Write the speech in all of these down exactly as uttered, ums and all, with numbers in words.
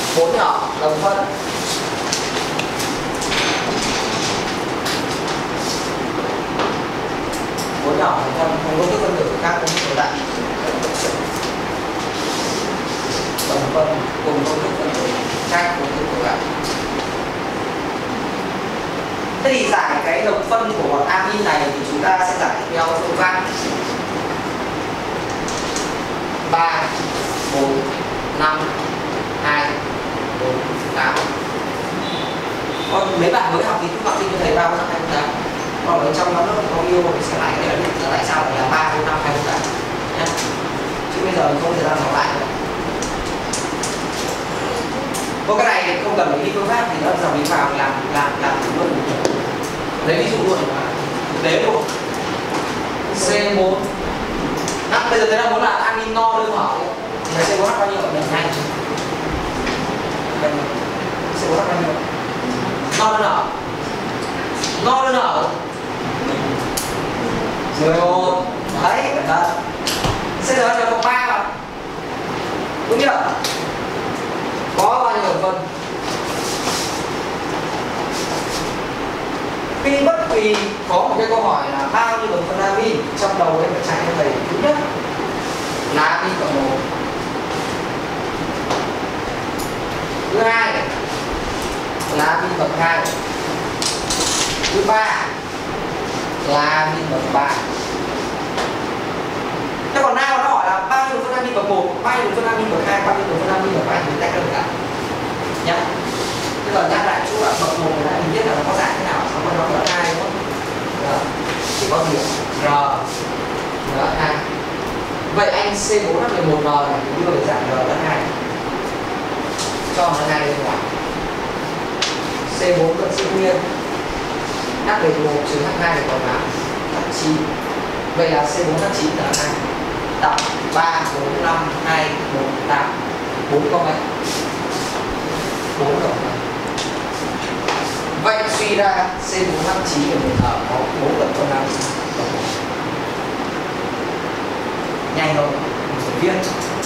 bốn nhỏ đồng phân. Bốn nhỏ đồng phân không có thức phân tử khác cũng tồn tại. Đồng phân cùng công thức phân tử khác cũng tồn tại. Thế thì giải cái độc phân của bọn amin này thì chúng ta sẽ giải theo phương pháp ba, bốn, năm, hai, bốn, tám. Còn mấy bạn mới học thì các bạn tin cho thầy ba, bốn, năm, hai, bốn, tám. Còn ở trong nó nó có yêu thì sẽ lại cái này là tại sao lại là ba, bốn, năm, hai, bốn, tám nhé. Chứ bây giờ mình không thể làm học lại nữa. Có cái này không cần phải đi phương pháp thì nó dòng đi vào làm làm làm luôn. Lấy ví dụ luôn mà thực tế luôn. C bốn H bây giờ thế là muốn là amin no đơn hở thì C bốn H bao nhiêu mình nhanh. C bốn H bao nhiêu? No đơn hở. No đơn hở. mười một. Đấy, cẩn thận. C bốn H cộng ba mà. Đúng chưa? Có bao nhiêu đồng phân? Khi bất kỳ có một cái câu hỏi là bao nhiêu đồng phân amin, trong đầu em phải chạy cho thầy thứ nhất là amin cộng một, thứ hai là amin cộng hai, thứ ba là amin cộng ba. Thế còn nào nó hỏi là bao nhiêu đồng phân amin cộng một, bao nhiêu đồng phân amin cộng hai, bao nhiêu đồng phân amin cộng ba thì tách ra được cả nhá. Bây giờ nhắc lại chú là bậc một là mình biết là nó có dạng thế nào, xong rồi nó có hai đúng không? Đó. Chỉ có điểm R R hai. Vậy anh C bốn H mười một N này thì đưa về dạng R R hai. Cho nó hai bên ngoài. C bốn vẫn giữ nguyên. H mười một trừ H hai còn là H chín. Vậy là C bốn H chín là hai. Đọc ba, bốn, năm, hai, một, tám. bốn cộng mấy? bốn cộng mấy? Vậy suy ra C bốn H chín của mình ở có bốn cộng năm. Nhanh không? Mình phải viết.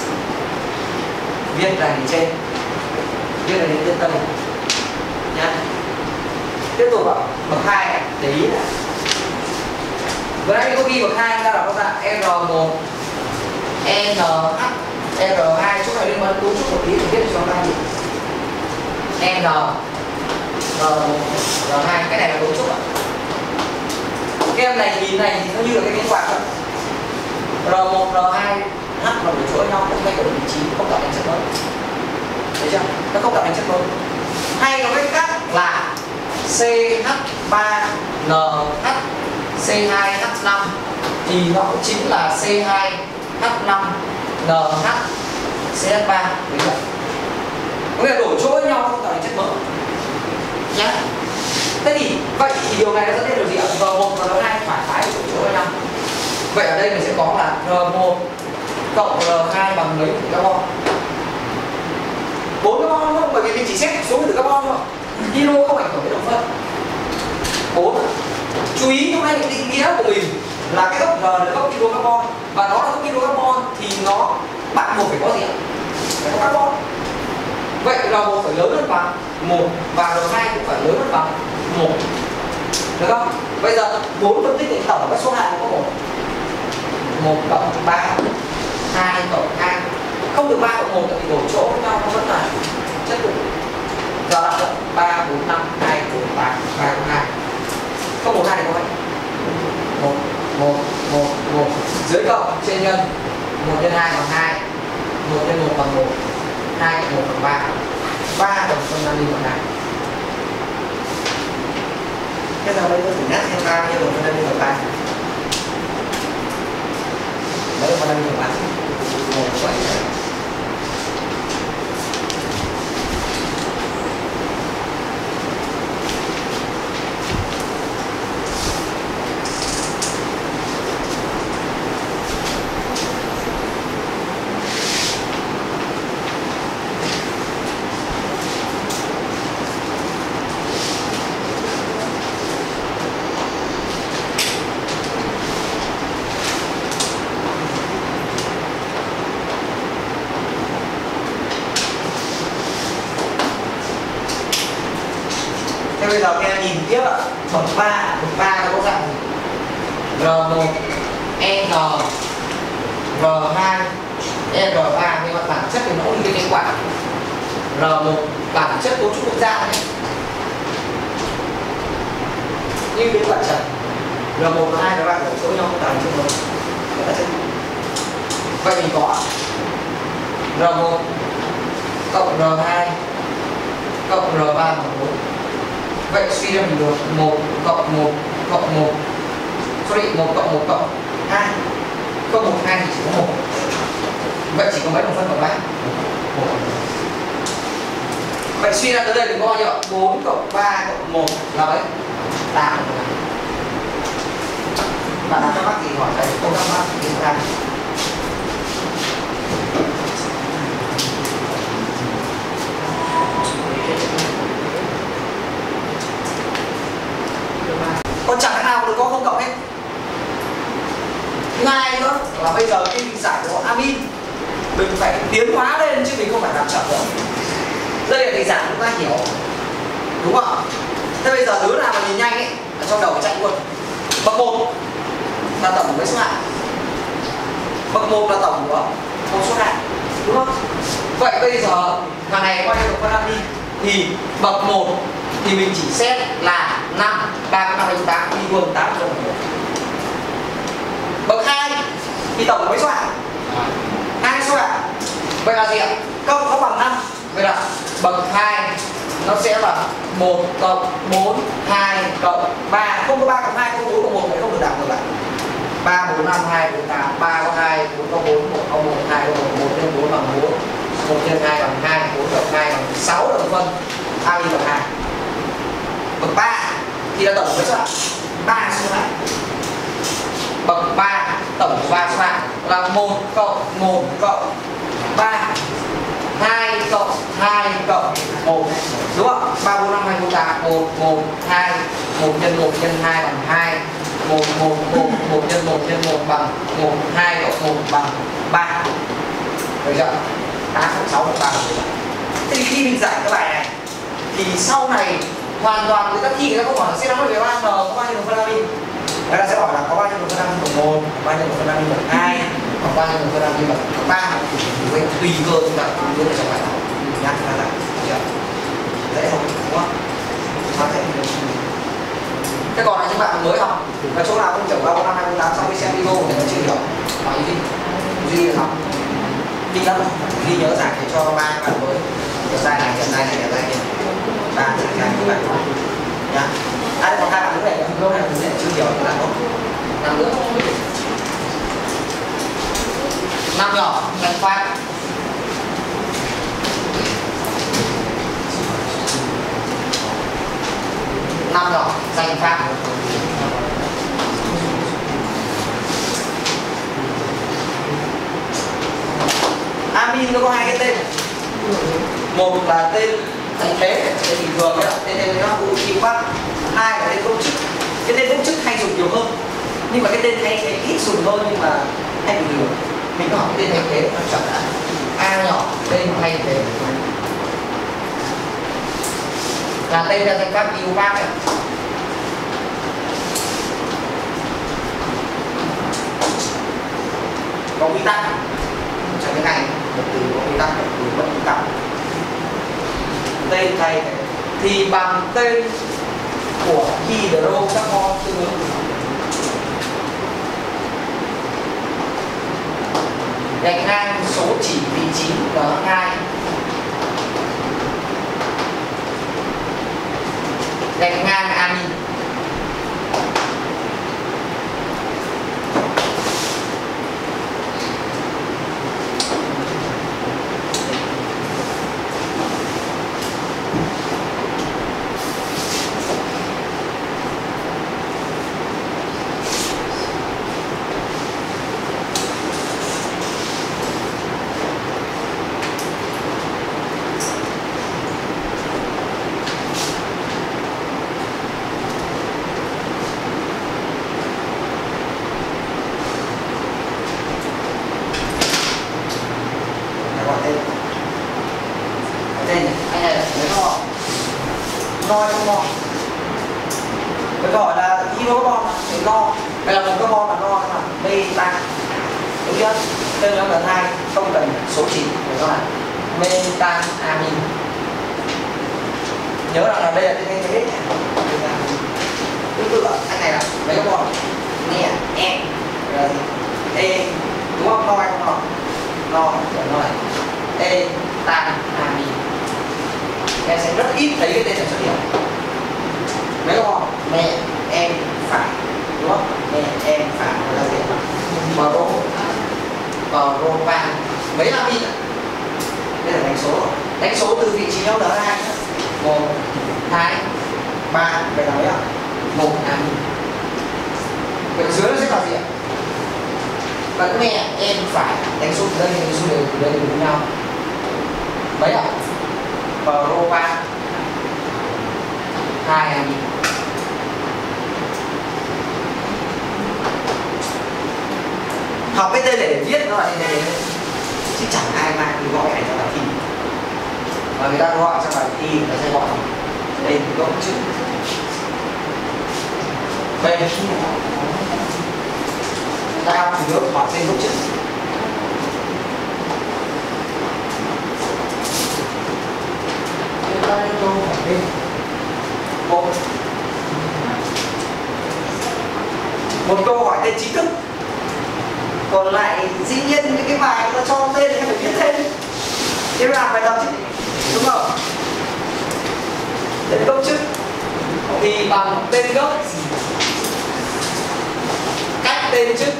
Viết là hình trên. Viết là đến tây. Nhá. Tiếp tục ạ. Bậc hai này, để ý này. Vừa nãy có ghi bậc hai chúng ta đọc các bạn R một N H R hai, chỗ này liên quan cấu trúc một tí thì viết cho các bạn gì? N R một R hai, cái này là cấu trúc ạ. Cái em này nhìn này thì nó như là cái miếng quạt thôi. R một R hai H là một chuỗi nhau không thay đổi vị trí, không tạo thành chất mới. Thấy chưa? Nó không tạo thành chất mới. Hay nói cách khác là C H ba N H C hai H năm thì nó cũng chính là C hai H năm N H C H ba. Đúng không? Có nghĩa là đổi chỗ với nhau không tạo thành chất mới nhé. Thế thì vậy thì điều này nó dẫn đến điều gì ạ? R một và R hai phải tái đổi chỗ với nhau. Vậy ở đây mình sẽ có là R một cộng R hai bằng mấy carbon? bốn carbon đúng không? Bởi vì mình chỉ xét số nguyên tử carbon thôi. Hydro không ảnh hưởng đến đồng phân. bốn. Chú ý hôm nay cái định nghĩa của mình là cái gốc R là gốc hydrocarbon và nó là gốc hydrocarbon thì nó bắt buộc phải có gì ạ? Phải có carbon. Vậy R một phải lớn hơn bằng một và R hai cũng phải lớn hơn bằng một. Được không? Bây giờ bốn phân tích thì tổng các số hạng có một. một cộng ba, hai cộng hai. Không được ba cộng một thì đổi chỗ với nhau nó vẫn là chất lượng. Giờ là ba, bốn, năm, hai, bốn, tám, ba, hai. Không một hai thì có mấy? một, một, một, một. Dưới cộng trên nhân. một nhân hai bằng hai. một nhân một bằng một. hai cộng một bằng ba. ba đồng phân amin bằng hai. Thế giờ đây tôi thử nhắc thêm ba đồng phân amin bằng ba. Mấy đồng phân amin bằng ba? một, bảy. Thế bây giờ các em nhìn tiếp ạ. Bậc ba, bậc ba nó có dạng R một, E N, R hai, E R ba, nhưng mà bản chất thì nó cũng như cái quả. R một bản chất cấu trúc quốc gia này như cái quả trần. R một, R hai, R ba đổ chỗ nhau tạo thành chung một. Vậy mình có R một cộng R hai cộng R ba bằng bốn. Vậy suy ra mình được một cộng một cộng một, sorry, một cộng một cộng hai, cộng một hai thì chỉ có một. Vậy chỉ có mấy đồng phân cộng ba? Vậy suy ra tới đây thì có bao nhiêu? bốn cộng ba cộng một là mấy? tám. Bạn nào thắc mắc gì hỏi thầy, không thắc mắc thì chúng ta còn chẳng cái nào được có không cộng hết. Thứ hai nữa là bây giờ khi mình giải của amin mình phải tiến hóa lên chứ mình không phải làm chậm nữa. Đây là thầy giảng chúng ta hiểu, đúng không? Thế bây giờ đứa nào mà nhìn nhanh ấy ở trong đầu chạy luôn. Bậc một là tổng với số hạng, bậc một là tổng của một số hạng, đúng không? Vậy bây giờ thằng này bao nhiêu được phân amin thì bậc một thì mình chỉ xét là năm, ba cộng năm hay tám, đi luôn tám cho một. Bậc hai thì tổng mấy số hạng? Hai số hạng. Vậy là gì ạ? Cộng có bằng năm. Vậy là bậc hai nó sẽ là một cộng bốn, hai cộng ba. Không có ba cộng hai, không có bốn cộng một, vậy không được đảo ngược lại. ba, bốn, năm, hai, bốn, tám, ba có hai, bốn có bốn, một có một, hai có một, một nhân bốn bằng bốn, một nhân hai bằng hai, bốn cộng hai bằng sáu đồng phân, hai bằng hai. Bậc ba thì là tổng với số hạng ba số hạng. Bậc ba tổng của ba số hạng là một cộng một cộng ba, hai cộng hai cộng một, đúng không? ba, bốn, năm, hai, bốn, tám, một, một, hai, một nhân một nhân hai bằng hai, một, một, một, một nhân một nhân một bằng một, hai cộng một bằng ba. Được chưa? tám cộng sáu cộng ba. Thì khi mình giải cái bài này thì sau này hoàn toàn người ta thi người ta không hỏi là C năm mươi ba N có bao nhiêu đồng phân amin. Người ta sẽ hỏi là có bao nhiêu đồng phân amin cộng một, bao nhiêu đồng phân amin cộng hai, hoặc bao nhiêu đồng phân amin cộng ba. Vậy tùy cơ chúng ta đưa ra trong bài học nhắc ra là dễ không, đúng không? Chúng ta sẽ thế còn là những bạn mới học là chỗ nào không chở ba, bốn, năm, hai, bốn, tám sau khi xem video thì nó chưa hiểu hỏi gì duy là học đi lắm đi nhớ giải để cho ba bạn mới hiểu sai này hiểu sai này hiểu sai này ba giải sai các bạn nhá. À, còn hai bạn nữa này lâu này mình sẽ chưa hiểu thì là tốt. Năm nữa năm nhỏ lần phát năm nhỏ danh pháp. Amin nó có hai cái tên, một là tên thành thế, tên bình thường đấy, tên tên nó u kim bắc. Hai là tên công chức. Cái tên công chức hay dùng nhiều hơn, nhưng mà cái tên hay, hay ít dùng hơn nhưng mà hay dùng nhiều. Mình có học cái tên thành thế nó chuẩn đã. A nhỏ tên thay thế là tên là danh pháp u bắc này. Có quy tắc trong cái này, một từ có quy tắc, một từ bất quy tắc. Tên thay thì bằng tên của hydrocarbon tương ứng. Gạch ngang số chỉ vị trí N hai, gạch ngang amin. Tên này, anh này nó no trong no Cái gọi là khi nó carbon thì no, đây là một carbon là no mà beta, đúng chưa? Nên nó là hai, không cần số chín để các bạn. Metanamin. Nhớ rằng là đây là cái thế tương tự anh này là mấy carbon nè e e đúng không? No hay không no? No rồi no này e tan amin. Em sẽ rất ít thấy cái tên này xuất hiện. Mấy carbon mẹ em phải đúng không? Mẹ em phải là gì? Pro propan mấy amin ạ? Đây là đánh số, đánh số từ vị trí nhau n hai nhé. Một, hai, ba, vậy là mấy ạ? Một amin. Vậy dưới nó sẽ là gì ạ? Vẫn mẹ em phải đánh số từ đây đến số đều từ đây đến nhau. Mấy ạ? Propan hai amin. Học cái tên để viết nó là như thế chứ chẳng ai mang đi gọi này cho bài thi, và người ta gọi cho bài thi người ta sẽ gọi tên gốc chữ B. Ta học chủ yếu hỏi tên gốc chữ. Chúng ta lên câu hỏi tên một một câu hỏi tên chính thức, còn lại dĩ nhiên những cái bài nó cho tên thì phải viết thêm, thế làm bài tập chứ, đúng không? Tên gốc chữ thì bằng tên gốc, cách tên chữ.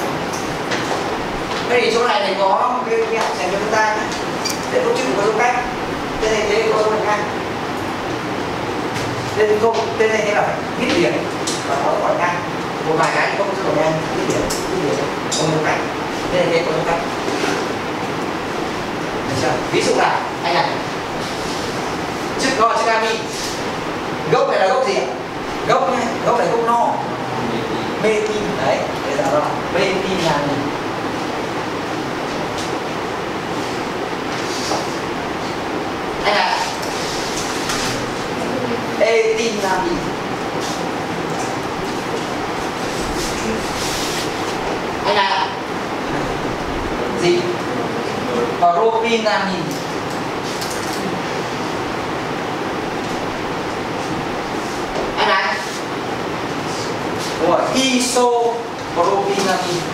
Đây thì chỗ này thì có một cái cái học dành cho chúng ta nhé. Tên gốc chữ có dấu cách, tên này thế có dấu cách, tên câu tên này thế là phải viết liền và có gọi ngang. Một vài cái thì không có gọi ngang, viết liền, viết liền, không dấu cách. Đây là cái có dấu cách. Ví dụ là anh này chữ no chữ amin, gốc này là gốc gì ạ? Gốc nhé, gốc này gốc no, metin đấy, bây giờ đó là metinamin. Anh là etinamin. Anh là gì? Propinamin. Anh này đúng rồi, isopropinamin.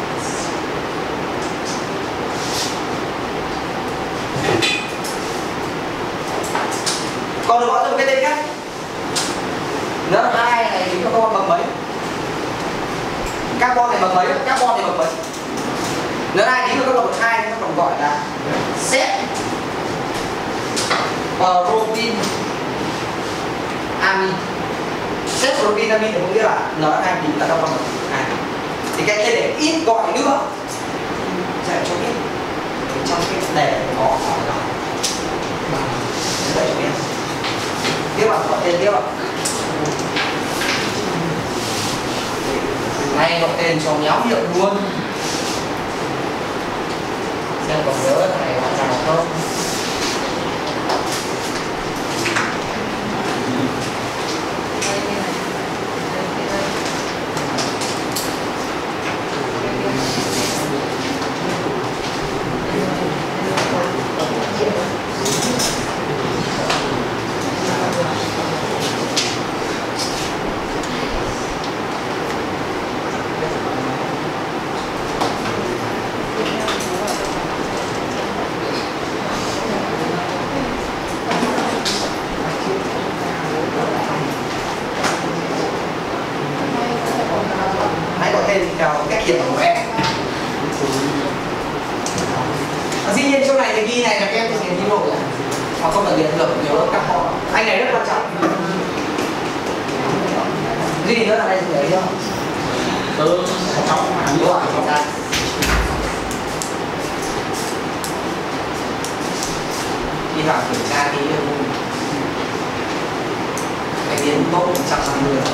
Còn được gọi cho một cái tên khác, n hai này thì nó bằng mấy? Carbon này bằng mấy? Carbon này bằng mấy? n hai tính được các cộng hai nó còn gọi là set propin amin. Set propin amin thì có nghĩa là n hai tính là carbon hai. Thì cái tên để ít gọi nữa sẽ cho biết trong cái đề có hỏi là để cho biết. Tiếp vào gọi tên tiếp ạ. Nay gọi tên cho méo miệng luôn. Xem còn nhớ này bạn nào không? Theo cách hiểu của em. À, dĩ nhiên chỗ này thì ghi này là các em thực hiện ghi rồi, mà không cần điện được nhiều lớp các họ. Anh này rất quan trọng. Ghi nữa là đây gì đấy không? Ừ, trong hàng đúng rồi, không ra. Đi vào kiểm tra tí được không? Cái tiến tốt một trăm năm mươi.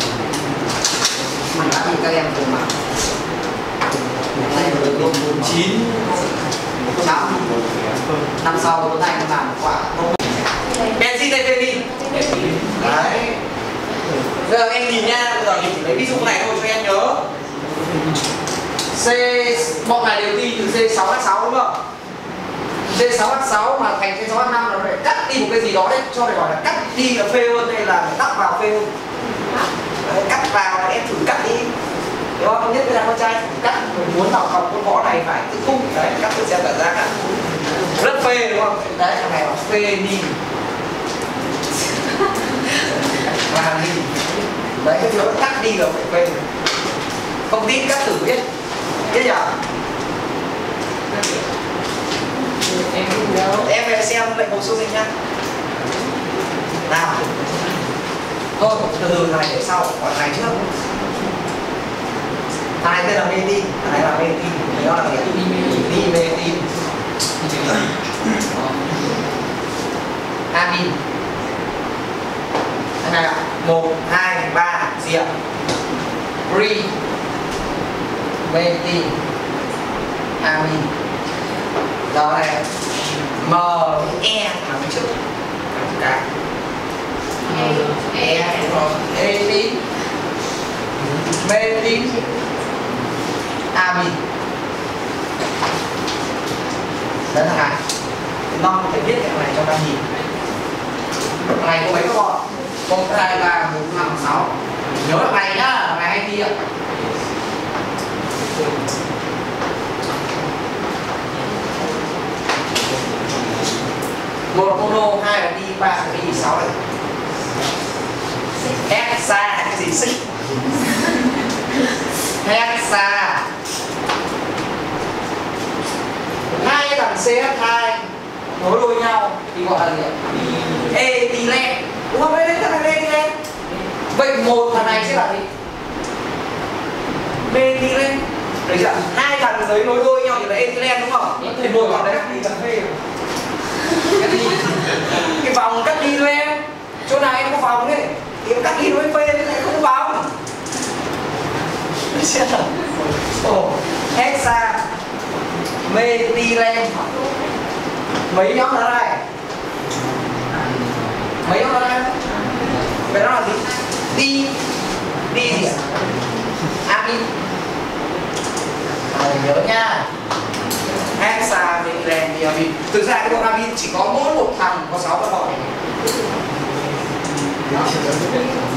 Mình đã bị các em cùng mặt đây là bốn chín trăm năm sau tôi thành làm quả benzene đấy Giờ em nhìn nha, bây giờ mình chỉ lấy ví dụ này thôi cho em nhớ. C bọn này đều đi từ C sáu H sáu đúng không? C sáu H sáu mà thành C sáu H năm nó phải cắt đi một cái gì đó đấy, cho phải gọi là cắt đi là phê hơn hay là tắt vào phê hơn. Đấy, cắt vào em thử cắt đi. Đúng không? Nhất là con trai cắt mình muốn vào học con võ này phải tự cung đấy, cắt tự xem cảm giác cắt rất phê đúng không? Đấy thằng này bảo phê đi. Và đi. Đấy cái chỗ cắt đi là phải phê. Không tin cắt thử biết. Biết nhỉ? Em không đâu. Em về xem lệnh bổ sung đi nhá. Nào. Thôi từ từ này để sau, còn này trước. Thằng này tên là Metin, thằng này là Metin, nó là gì? Đi Metin. Amin. Thằng này là một, hai, ba, diệp. Ri. Metin. Amin. Đó này. M, E là cái trước. Cái E, rồi. Metin. Metin. Amin. Đấy thằng này. Nó phải viết cái này cho ta nhìn. Thằng này có mấy các bọn? một, hai, ba, bốn, năm, sáu. Nhớ thằng này nhá, thằng này hay thi ạ. Một là mono, hai là đi, ba là đi, sáu là hexa, cái gì xích? Hexa. Hai thằng C H hai nối đuôi nhau thì gọi là gì ạ? Ethylene. Đúng không? Đấy, thằng này ethylene. Vậy một thằng này sẽ là gì? Methylene. Đấy chưa? Hai thằng đấy nối đuôi nhau thì là ethylene đúng không? Thì một thằng đấy cắt đi cà phê. Cắt đi. Cái vòng cắt đi thôi em. Chỗ này nó có vòng đấy. Thì cắt đi nó mới phê thế này không có vòng. Đấy chưa? Ồ, hexa. Methylene. Mấy nhóm nó đây? Mấy nhóm nó đây? Vậy nó là gì? Đi. Đi gì ạ? Amin. À, nhớ nha. Hexa, methylene, diamin. Thực ra cái bộ amin chỉ có mỗi một thằng có sáu con bọ.